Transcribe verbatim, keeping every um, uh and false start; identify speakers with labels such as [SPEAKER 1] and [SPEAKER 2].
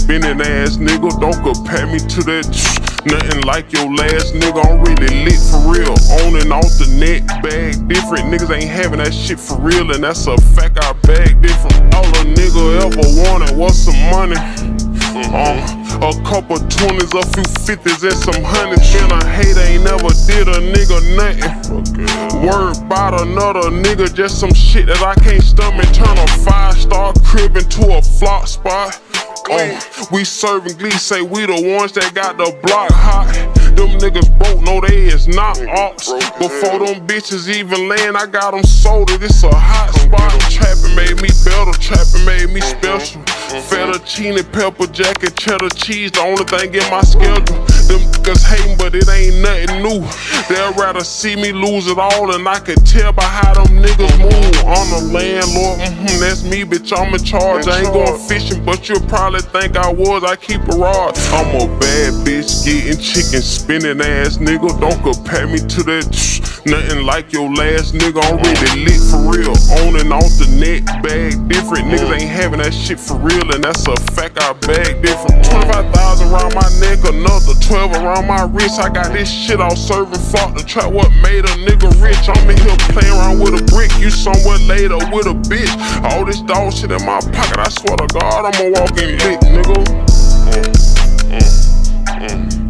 [SPEAKER 1] spinning ass nigga. Don't compare me to that shh. Nothing like your last nigga. I'm really lit for real. On and off the net, bag different. Niggas ain't having that shit for real, and that's a fact. I bag different. All a nigga ever wanted was some money. Um, a couple twenties, a few fifties, and some hundreds. Been a hater, ain't never did a nigga nothing. Word about another nigga, just some shit that I can't stomach. Turn a five-star crib into a flop spot. Um, we serving glee, say we the ones that got the block hot. Them niggas broke, no they is not ops. Before them bitches even land, I got them sold. It's a hot spot. Trapping made me better, trapping made me special. Fettuccine, pepper jack, and cheddar cheese, the only thing in my schedule. Them niggas hating, but it ain't nothing new. They'd rather see me lose it all, and I can tell by how them niggas move. I'm the landlord, mm-hmm, that's me, bitch, I'm in charge. I ain't going fishing, but you'll probably think I was, I keep a rod. I'm a bad bitch, getting chicken, spinning ass nigga. Don't compare me to that shh. Nothing like your last nigga. I'm really lit for real. On and off the net, bag different. Niggas ain't having that shit for real, and that's a fact. I bag different. twenty-five thousand around my neck, another twelve around my wrist. I got this shit all serving flock to trap what made a nigga rich. I'm in here playing around with a brick, you somewhere later with a bitch. All this dog shit in my pocket, I swear to God, I'm a walking lick, nigga. Mm, mm, mm.